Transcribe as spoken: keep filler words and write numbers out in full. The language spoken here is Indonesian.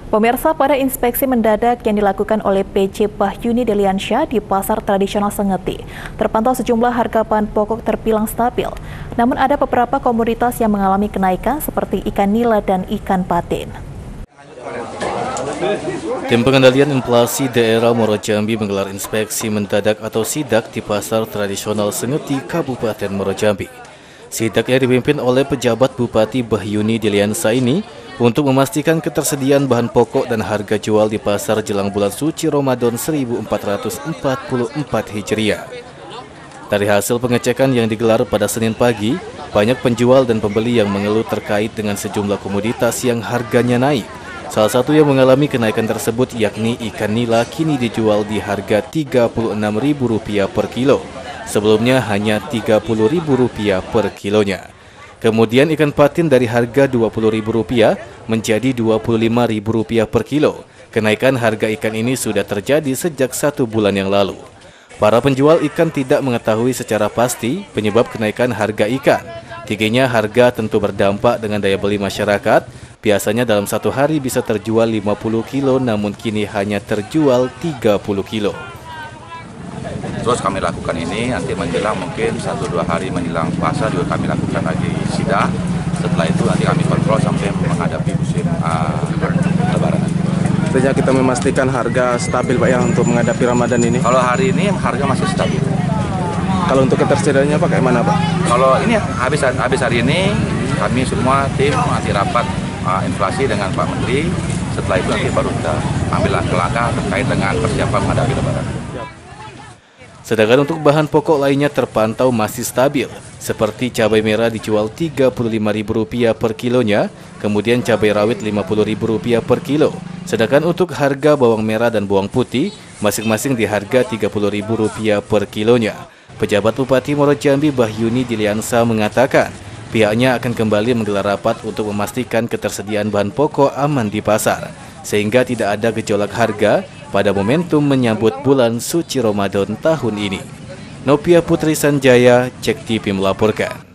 Pemirsa, pada inspeksi mendadak yang dilakukan oleh P C Bahyuni Deliansyah di Pasar Tradisional Sengeti, terpantau sejumlah harga bahan pokok terbilang stabil. Namun ada beberapa komoditas yang mengalami kenaikan seperti ikan nila dan ikan patin. Tim Pengendalian Inflasi Daerah Muaro Jambi menggelar inspeksi mendadak atau sidak di Pasar Tradisional Sengeti, Kabupaten Muaro Jambi. Sidak yang dipimpin oleh pejabat Bupati Bahyuni Deliansyah ini untuk memastikan ketersediaan bahan pokok dan harga jual di pasar jelang bulan suci Ramadan seribu empat ratus empat puluh empat Hijriah. Dari hasil pengecekan yang digelar pada Senin pagi, banyak penjual dan pembeli yang mengeluh terkait dengan sejumlah komoditas yang harganya naik. Salah satu yang mengalami kenaikan tersebut yakni ikan nila kini dijual di harga tiga puluh enam ribu rupiah per kilo. Sebelumnya hanya tiga puluh ribu rupiah per kilonya. Kemudian ikan patin dari harga dua puluh ribu rupiah menjadi dua puluh lima ribu rupiah per kilo. Kenaikan harga ikan ini sudah terjadi sejak satu bulan yang lalu. Para penjual ikan tidak mengetahui secara pasti penyebab kenaikan harga ikan. Tingginya harga tentu berdampak dengan daya beli masyarakat. Biasanya dalam satu hari bisa terjual lima puluh kilo, namun kini hanya terjual tiga puluh kilo. Terus kami lakukan ini, nanti menjelang mungkin satu dua hari menjelang puasa juga kami lakukan lagi sidak. Setelah itu nanti kami kontrol sampai menghadapi musim uh, Lebaran. Artinya kita memastikan harga stabil Pak ya untuk menghadapi Ramadan ini? Kalau hari ini harga masih stabil. Kalau untuk ketersediaannya Pak kayak mana Pak? Kalau ini habis, habis hari ini kami semua tim nanti rapat uh, inflasi dengan Pak Menteri. Setelah itu nanti baru kita ambil langkah terkait dengan persiapan menghadapi Lebaran. Sedangkan untuk bahan pokok lainnya terpantau masih stabil, seperti cabai merah dijual tiga puluh lima ribu rupiah per kilonya, kemudian cabai rawit lima puluh ribu rupiah per kilo. Sedangkan untuk harga bawang merah dan bawang putih, masing-masing di harga tiga puluh ribu rupiah per kilonya. Pejabat Bupati Muaro Jambi Bahyuni Deliansyah mengatakan, pihaknya akan kembali menggelar rapat untuk memastikan ketersediaan bahan pokok aman di pasar, sehingga tidak ada gejolak harga pada momentum menyambut bulan suci Ramadan tahun ini. Novia Putri Sanjaya, Cek T V melaporkan.